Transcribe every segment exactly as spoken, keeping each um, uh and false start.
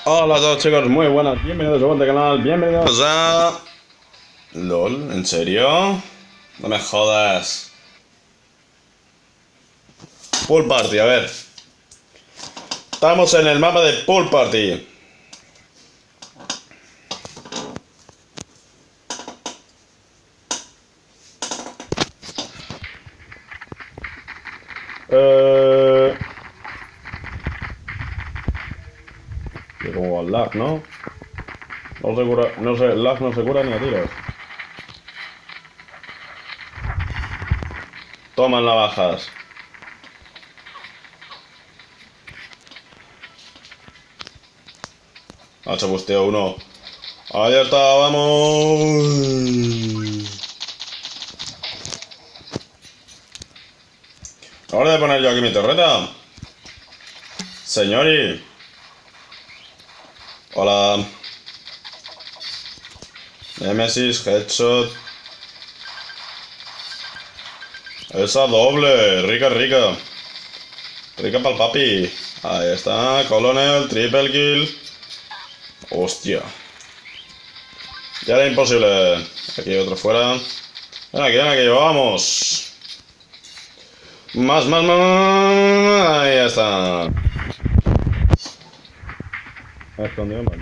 Hola a todos chicos, muy buenas, bienvenidos a vuestro canal, bienvenidos a... LOL, ¿en serio? No me jodas. Pool Party, a ver. Estamos en el mapa de Pool Party. Eh... Y como el lag, ¿no? No se cura, no sé, el lag no se cura ni a tiros. Toman navajas. Ah, se busteó uno. Ahí está, vamos. Ahora de poner yo aquí mi torreta. Señori. Hola. Nemesis, headshot. Esa doble, rica, rica. Rica pa'l papi. Ahí está, Colonel, triple kill. Hostia. Ya era imposible. Aquí hay otro fuera. Ven aquí, ven aquí, vamos. Más, más, más, más. Ahí está. Me escondió en baño.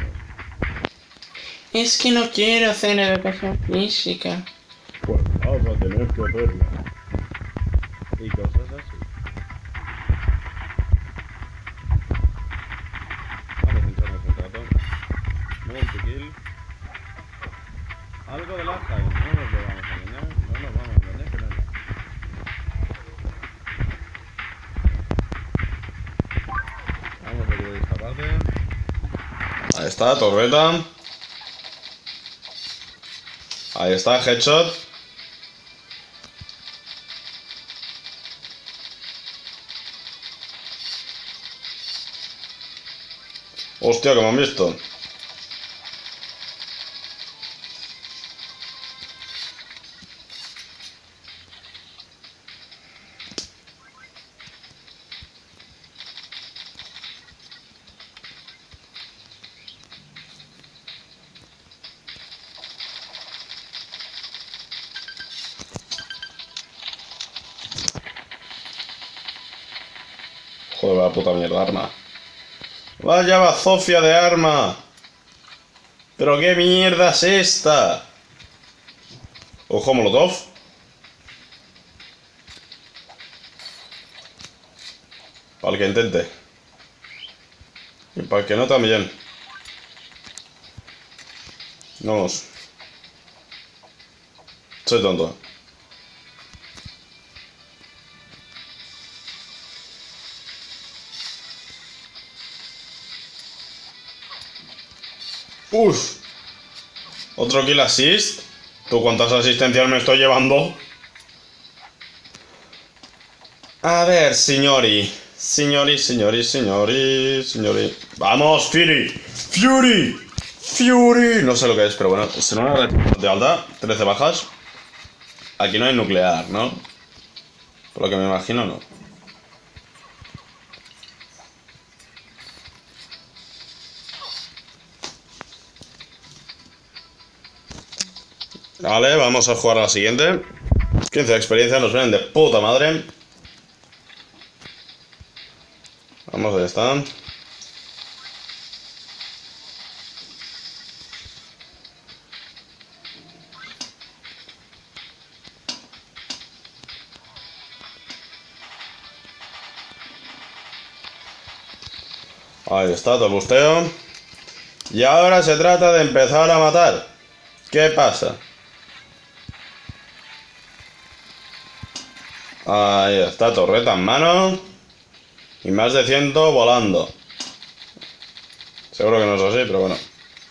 Es que no quiero hacer educación física. Pues vas a tener que hacerlo. Y cosas así. Vamos a hincharnos un rato. Multikill. Algo de lag hay, no nos lo vamos a engañar, no nos vamos a engañar que no es. Vamos a cubrir esta parte. Ahí está, torreta. Ahí está, headshot. Hostia, que me han visto. Joder, la puta mierda arma. Vaya bazofia de arma. Pero qué mierda es esta. Ojo, molotov. Para el que intente. Y para el que no también. Vamos. Soy tonto. Uf. Otro kill assist. ¿Tú cuántas asistencias me estoy llevando? A ver, señori. Señori, señori, señori, señori. ¡Vamos, Fury! ¡Fury! ¡Fury! No sé lo que es, pero bueno. Es una red de alta, trece bajas. Aquí no hay nuclear, ¿no? Por lo que me imagino, no. Vale, vamos a jugar a la siguiente. quince de experiencia, nos vienen de puta madre. Vamos, ahí están. Ahí está, todo el busteo. Y ahora se trata de empezar a matar. ¿Qué pasa? Ahí está, torreta en mano. Y más de cien volando. Seguro que no es así, pero bueno.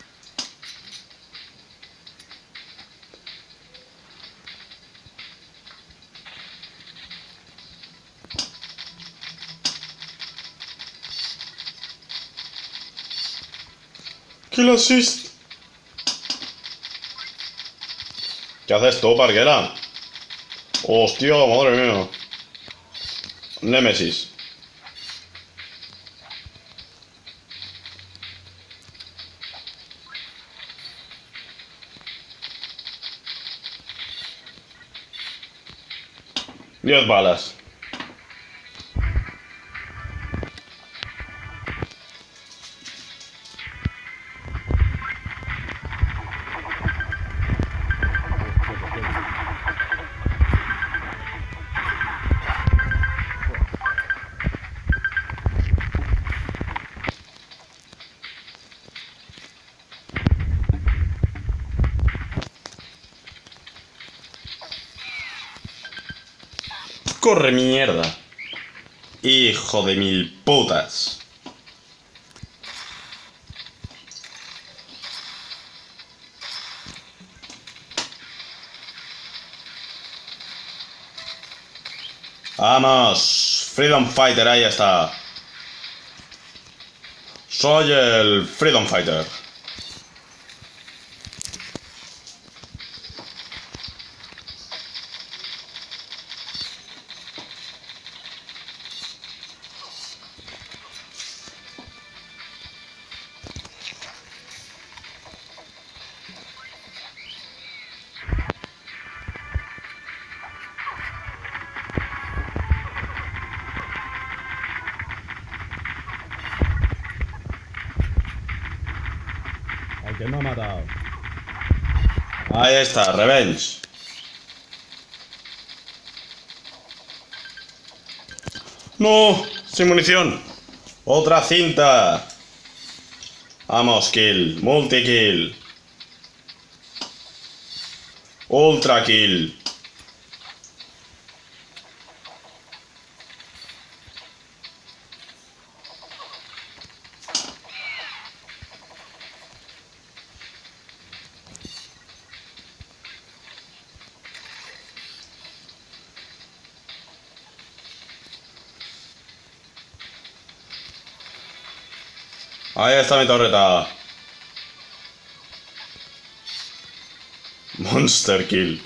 Kill assist. ¿Qué haces tú, parguera? Hostia, madre mía. Nemesis. Diez balas. Corre, mierda. Hijo de mil putas. Vamos. Freedom Fighter, ahí está. Soy el Freedom Fighter. Al que me ha matado. Ahí está, Revenge. ¡No! ¡Sin munición! ¡Otra cinta! Vamos, kill. Multi-kill. Ultra kill. Ahí está mi torreta. Monster kill.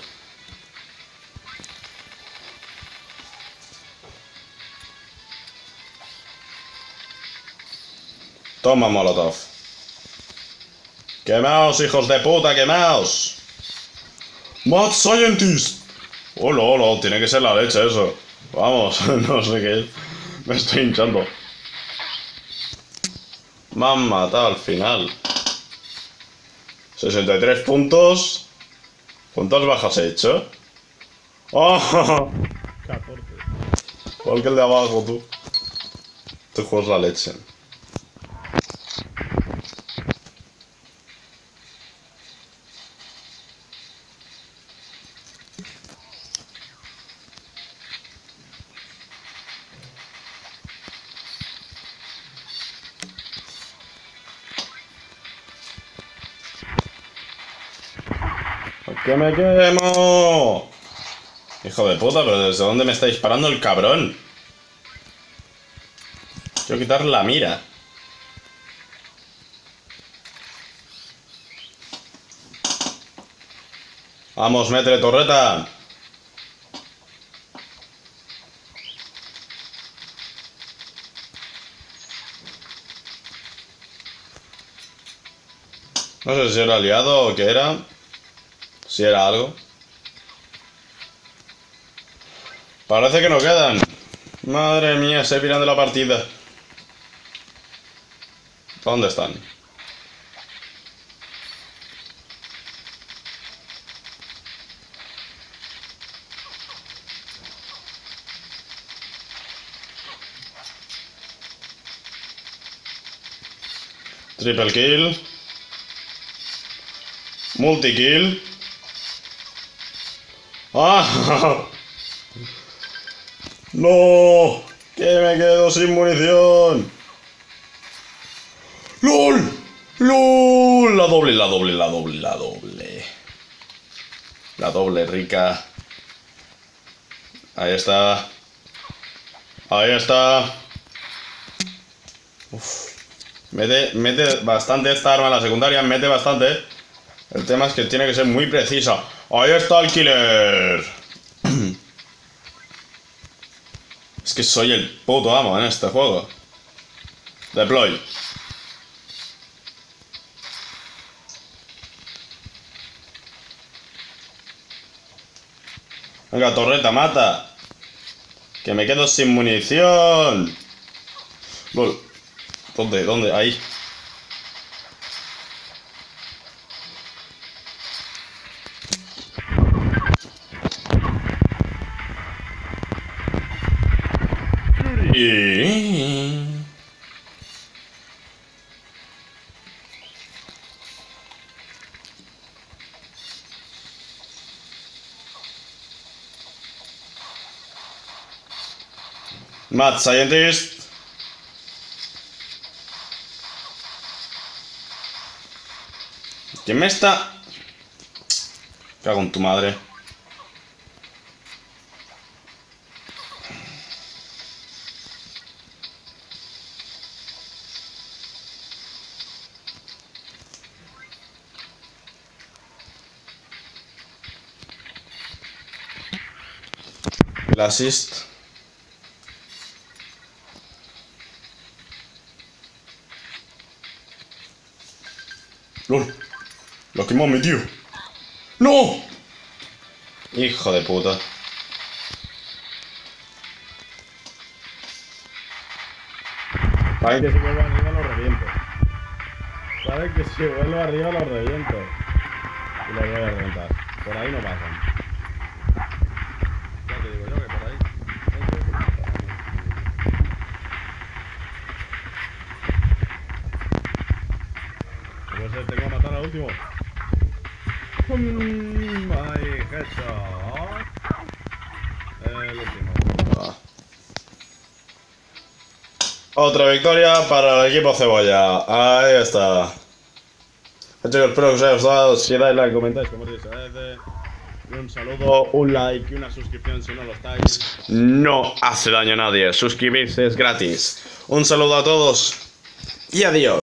Toma, Molotov. Quemaos, hijos de puta, quemaos. Mad Scientist. Hola, hola, tiene que ser la leche eso. Vamos, no sé qué es. Me estoy hinchando. Me han matado al final. sesenta y tres puntos. ¿Cuántas bajas he hecho? ¡Oh! catorce. Igual que el de abajo, tú. Este juego es la leche. ¡Que me quemo! Hijo de puta, pero ¿desde dónde me está disparando el cabrón? Quiero quitar la mira. Vamos, métele torreta. No sé si era aliado o qué era. Si era algo. Parece que no quedan. Madre mía, se piran de la partida. ¿Dónde están? Triple kill. Multi kill. ¡Ah! ¡No! ¡Que me quedo sin munición! ¡Lol! ¡Lol! La doble, la doble, la doble, la doble. La doble rica. Ahí está. Ahí está. Uf. Mete, mete bastante esta arma, la secundaria mete bastante. El tema es que tiene que ser muy precisa. Ahí está el killer. Es que soy el puto amo en este juego. Deploy. Venga, torreta, mata. Que me quedo sin munición. Lol. ¿Dónde? ¿Dónde? Ahí. Y... Mad Scientist. ¿Quién me está? Cago en tu madre. El assist. LOL. Lo quemó mi tío. ¡No! Hijo de puta. Saben que si vuelvo arriba lo reviento. Saben que si vuelvo arriba lo reviento. Y lo voy a reventar. Por ahí no pasan. Ya te digo yo que por ahí. Pues eh, tengo que matar al último. Mm, ahí, headshot. El último. Ah. Otra victoria para el equipo Cebolla. Ahí está. Chicos, espero que os haya gustado. Si dais like, comentáis, como os agradece. Y un saludo, un like y una suscripción si no lo estáis. No hace daño a nadie. Suscribirse es gratis. Un saludo a todos y adiós.